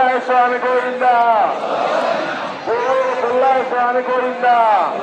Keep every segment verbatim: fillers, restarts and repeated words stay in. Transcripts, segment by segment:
పుల్లాయ స్వామి గోవిందా, పుల్లాయ స్వామి గోవిందా.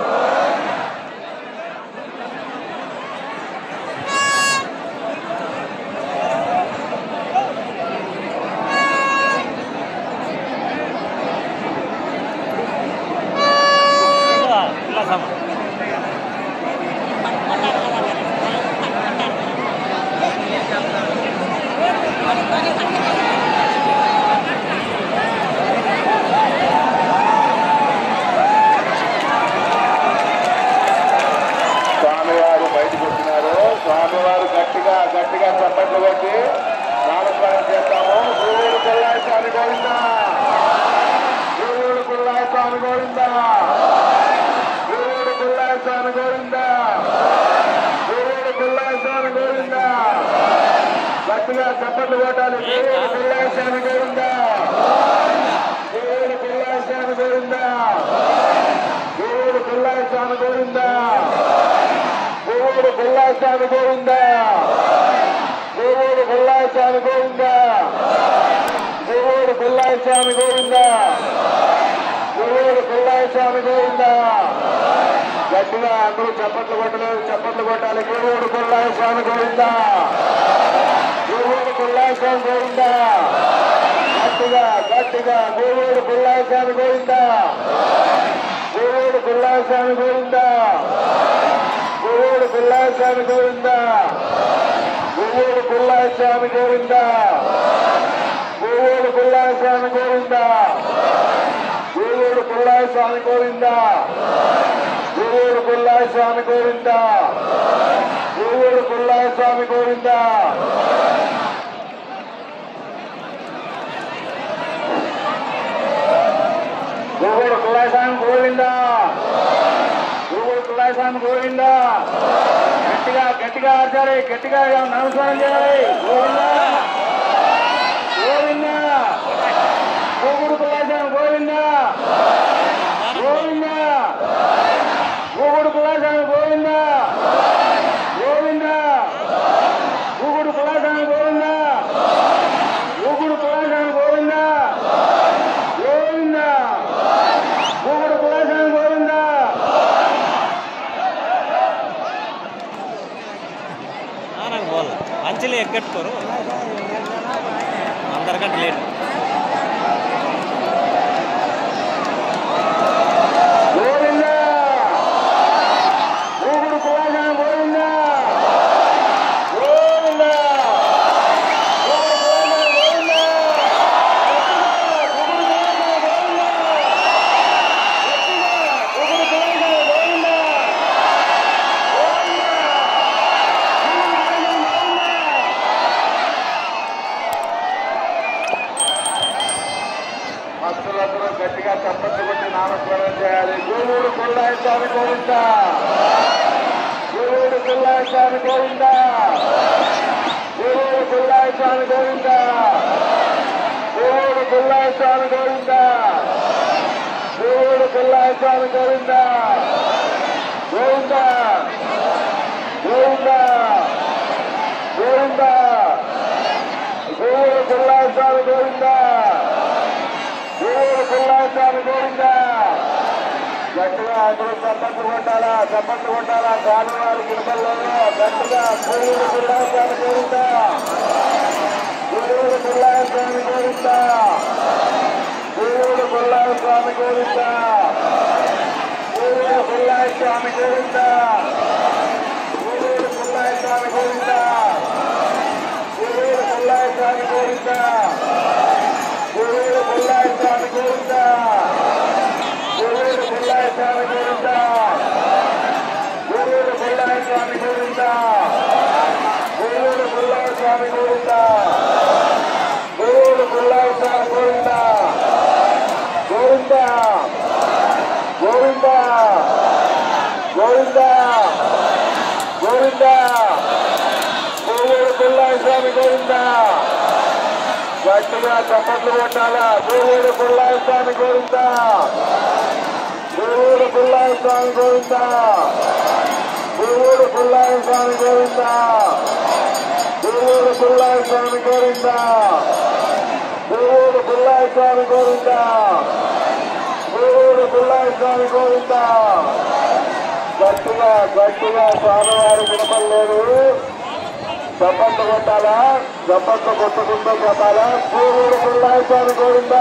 స్వామివారు బయటకు వచ్చినారు. స్వామివారు గట్టిగా గట్టిగా చప్పట్లు కొట్టి నామస్మరణ చేస్తాము. గురువుడు పుల్లాయ స్వామి గోవిందా, గురువుడు పుల్లాయ స్వామి గోవిందా, గురువుడు పుల్లాయ స్వామి గోవిందా, గురువుడు పుల్లాయ స్వామి గోవిందా. గట్టిగా చప్పట్లు కొట్టాలి. గురువుడు పుల్లాయ స్వామి గోవిందా, గురువుడు పుల్లాయ స్వామి గోవిందా, గురువుడు పుల్లాయ స్వామి గోవిందా, గురువుడు పుల్లాయ స్వామి గోవిందా, గురువుడు పుల్లాయ స్వామి గోవిందా, గురువుడు పుల్లాయ స్వామి గోవిందా, గురువుడు పుల్లాయ స్వామి గోవిందా. గట్టిగా అందరూ చప్పట్లు కొట్టలేదు, చప్పట్లు కొట్టాలి. గురువుడు పుల్లాయ స్వామి గోవిందా, గురువుడు పుల్లాయ స్వామి గోవిందా. గట్టిగా గట్టిగా గురువుడు పుల్లాయ స్వామి గోవిందా, గురువుడు పుల్లాయ స్వామి గోవిందా, గురువుడు పుల్లాయ స్వామి గోవిందా, గురువుడు పుల్లాయ స్వామి గోవిందా, గురువుడు పుల్లాయ స్వామి గోవిందా, గురువుడు పుల్లాయ స్వామి గోవిందా, గురువుడు పుల్లాయ స్వామి గోవిందా, గురువుడు పుల్లాయ స్వామి గోవిందా. గురువుడు పుల్లాయ స్వామి గోవిందా, గురువుడు పుల్లాయ స్వామి గోవిందా. గట్టిగా గట్టిగా ఆచారి, గట్టిగా నమస్కారం చేయాలి. గోవిందా గోవిందా, గురువుడు పుల్లాయ స్వామి గోవిందా, గోవిందా, గురువుడు పుల్లాయ స్వామి గోవిందా, గోవిందా, గురువుడు పుల్లాయ స్వామి గోవిందా, గురువుడు పుల్లాయ స్వామి గోవిందా, గోవిందా, గురువుడు పుల్లాయ స్వామి గోవిందా. నాకు బోల్ అంచెలు ఎక్కట్టుకోరు అందరికంటే లేట్. గోవిందా, గురువుడు పుల్లాయ స్వామి గోవిందా, గోవిందా, గురువుడు పుల్లాయ స్వామి గోవిందా, గురువుడు పుల్లాయ స్వామి గోవిందా, గురువుడు పుల్లాయ స్వామి గోవిందా, భక్తులందరూ గట్టిగా చప్పట్లు కొట్టి నామస్మరణ చేయాలి. గురువుడు పుల్లాయ స్వామి గోవిందా, గురువుడు పుల్లాయ స్వామి గోవిందా, గురువుడు పుల్లాయ స్వామి గోవిందా, గురువుడు పుల్లాయ స్వామి గోవిందా, గురువుడు పుల్లాయ స్వామి గోవిందా, గోవిందా, గోవిందా, గోవిందా, గురువుడు పుల్లాయ స్వామి గోవిందా, గురువుడు పుల్లాయ స్వామి గోవిందా. గట్టిగా అందరూ చప్పట్లు కొట్టాలా, చప్పట్లు కొట్టాలా. స్వామివారి గిరికల్లోనూ గట్టిగా గురువుడు పుల్లాయ స్వామి గోవిందా, గురువుడు పుల్లాయ స్వామి గోవిందా, గురువుడు పుల్లాయ స్వామి గోవిందా, గురువుడు పుల్లాయ స్వామి గోవిందా, గురువుడు పుల్లాయ స్వామి గోవిందా, గురువుడు పుల్లాయ స్వామి గోవిందా, గురువుడు పుల్లాయ స్వామి గోవిందా, గురువుడు పుల్లాయ స్వామి గోవిందా, గురువుడు పుల్లాయ స్వామి గోవిందా, గురువుడు పుల్లాయ స్వామి గోవిందా, గురువుడు పుల్లాయ స్వామి గోవిందా, గోవిందా, గోవిందా, గోవిందా, గోవిందా, గురువుడు పుల్లాయ స్వామి గోవిందా. గట్టిగా చప్పట్లు కొట్టాలా. గురువుడు పుల్లాయ స్వామి గోవిందా, గురువుడు పుల్లాయ స్వామి గోవిందా, గురువుడు పుల్లాయ స్వామి గోవిందా, గురువుడు పుల్లాయ స్వామి గోవిందా, గురువుడు పుల్లాయ పుల్లాయి స్వామి గోవింద గూడూరు పుల్లాయి స్వామి గోవింద గట్టిగా గట్టిగా స్వామివారి వినపడలేదు దప్పట్లు కొట్టాలా దప్పట్లు కొట్టుకుంటూ కొట్టాలా గూడూరు పుల్లాయి స్వామి గోవింద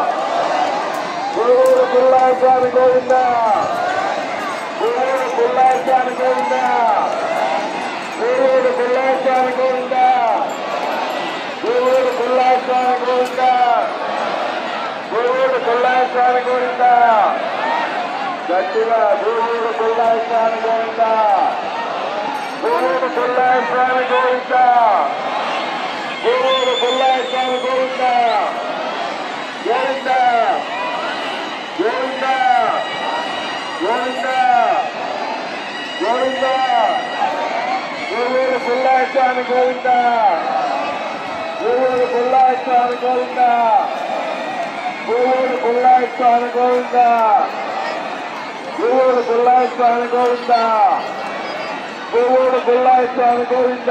గూడూరు పుల్లాయి స్వామి గోవింద గూడూరు పుల్లాయి స్వామి గోవింద గూడూరు పుల్లాయి స్వామి గోవింద గూడూరు పుల్లాయి స్వామి గోవింద గూడూరు పుల్లాయి స్వామి గోవింద గట్టిగా గూడూరు పుల్లాయి స్వామి గోవింద గూడూరు పుల్లాయి స్వామి గోవింద గూడూరు పుల్లాయి స్వామి గోవింద గోవింద గోవింద గోవింద గోవింద గూడూరు పుల్లాయి స్వామి గోవింద గూడూరు పుల్లాయి స్వామి గోవింద గూడూరు పుల్లాయి స్వామి గోవింద గూడూరు పుల్లాయి స్వామి గోవింద గూడూరు పుల్లాయి స్వామి గోవింద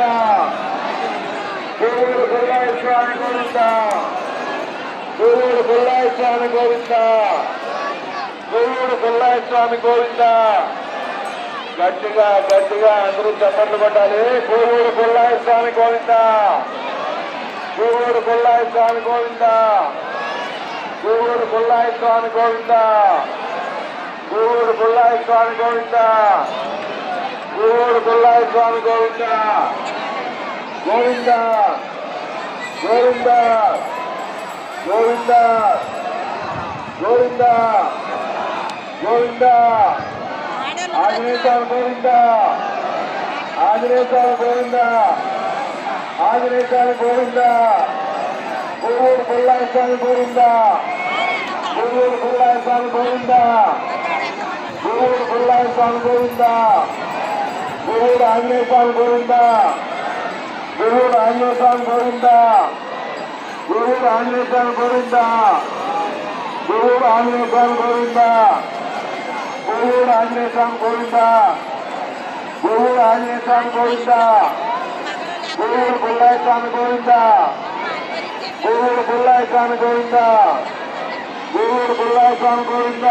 గూడూరు పుల్లాయి స్వామి గోవింద గూడూరు పుల్లాయి స్వామి గోవింద గూడూరు పుల్లాయి స్వామి గోవింద గట్టిగా గట్టిగా అందరూ చప్పట్లు కొట్టాలి గూడూరు పుల్లాయి స్వామి గోవింద గూడూరు పుల్లాయి స్వామి గోవింద గూడూరు పుల్లాయి స్వామి గోవింద గూడూరు పుల్లాయి స్వామి గోవింద గూడూరు పుల్లాయి స్వామి గోవింద గోవింద గోవింద గోవింద గోవింద గోవింద ఆంజనేయ స్వామి గోవింద ఆంజనేయ స్వామి గోవింద ఆంజనేయ స్వామి గోవింద గూడూరు పుల్లాయి స్వామి గోవింద గూడూరు పుల్లాయి స్వామి గోవింద గూడూరు పుల్లాయి స్వామి గోవింద గూడూరు ఆంజనేయ స్వామి గోవింద గూడూరు ఆంజనేయ స్వామి గోవింద గూడూరు ఆంజనేయ స్వామి గోవింద గూడూరు ఆంజనేయ స్వామి గోవింద గూడూరు ఆంజనేయ స్వామి గోవింద గూడూరు ఆంజనేయ స్వామి గోవింద గూడూరు పుల్లాయి స్వామి గోవింద గూడూరు పుల్లాయి స్వామి గోవింద గూడూరు పుల్లాయి స్వామి గోవింద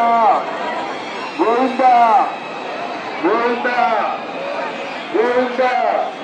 గోవింద గోవింద గోవింద